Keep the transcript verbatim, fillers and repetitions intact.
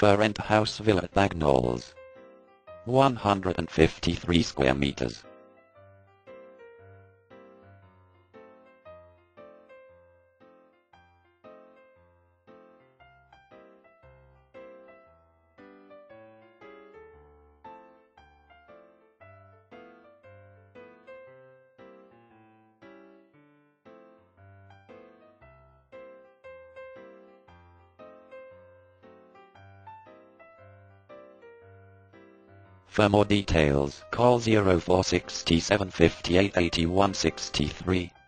For rent house villa at Bagnalls. one hundred fifty-three square meters. For more details, call zero four six seven five eight eight one six three.